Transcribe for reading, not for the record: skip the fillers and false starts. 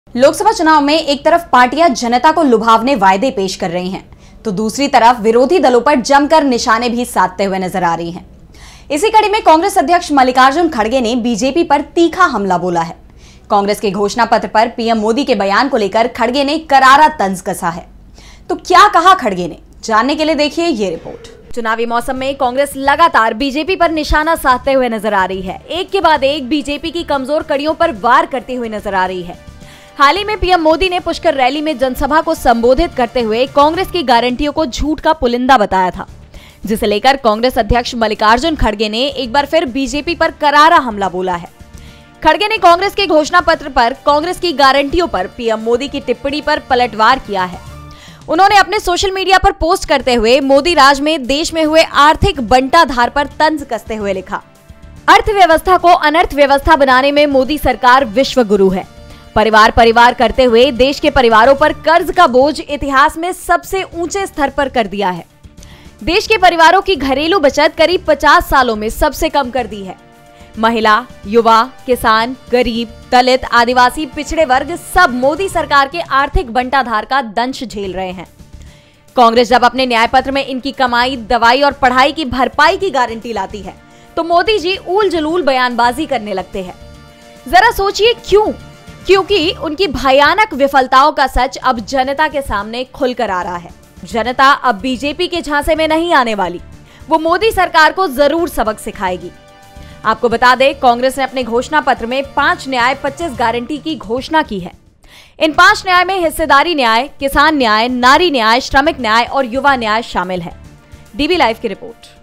लोकसभा चुनाव में एक तरफ पार्टियां जनता को लुभावने वायदे पेश कर रही हैं, तो दूसरी तरफ विरोधी दलों पर जमकर निशाने भी साधते हुए नजर आ रही हैं। इसी कड़ी में कांग्रेस अध्यक्ष मल्लिकार्जुन खड़गे ने बीजेपी पर तीखा हमला बोला है। कांग्रेस के घोषणा पत्र पर पीएम मोदी के बयान को लेकर खड़गे ने करारा तंज कसा है। तो क्या कहा खड़गे ने, जानने के लिए देखिए ये रिपोर्ट। चुनावी मौसम में कांग्रेस लगातार बीजेपी पर निशाना साधते हुए नजर आ रही है। एक के बाद एक बीजेपी की कमजोर कड़ियों पर वार करती हुई नजर आ रही है। हाल ही में पीएम मोदी ने पुष्कर रैली में जनसभा को संबोधित करते हुए कांग्रेस की गारंटियों को झूठ का पुलिंदा बताया था, जिसे लेकर कांग्रेस अध्यक्ष मल्लिकार्जुन खड़गे ने एक बार फिर बीजेपी पर करारा हमला बोला है। खड़गे ने कांग्रेस के घोषणा पत्र पर कांग्रेस की गारंटियों पर पीएम मोदी की टिप्पणी पर पलटवार किया है। उन्होंने अपने सोशल मीडिया पर पोस्ट करते हुए मोदी राज में देश में हुए आर्थिक बंटाधार पर तंज कसते हुए लिखा, अर्थव्यवस्था को अनर्थ व्यवस्था बनाने में मोदी सरकार विश्व गुरु है। परिवार परिवार करते हुए देश के परिवारों पर कर्ज का बोझ इतिहास में सबसे ऊंचे स्तर पर कर दिया है। देश के परिवारों की घरेलू बचत करीब 50 सालों में सबसे कम कर दी है। महिला, युवा, किसान, गरीब, दलित, आदिवासी, पिछड़े वर्ग सब मोदी सरकार के आर्थिक बंटाधार का दंश झेल रहे हैं। कांग्रेस जब अपने न्याय पत्र में इनकी कमाई, दवाई और पढ़ाई की भरपाई की गारंटी लाती है, तो मोदी जी ऊल जलूल बयानबाजी करने लगते हैं। जरा सोचिए क्यों? क्योंकि उनकी भयानक विफलताओं का सच अब जनता के सामने खुलकर आ रहा है। जनता अब बीजेपी के झांसे में नहीं आने वाली, वो मोदी सरकार को जरूर सबक सिखाएगी। आपको बता दें, कांग्रेस ने अपने घोषणा पत्र में 5 न्याय 25 गारंटी की घोषणा की है। इन 5 न्याय में हिस्सेदारी न्याय, किसान न्याय, नारी न्याय, श्रमिक न्याय और युवा न्याय शामिल है। डीबी लाइव की रिपोर्ट।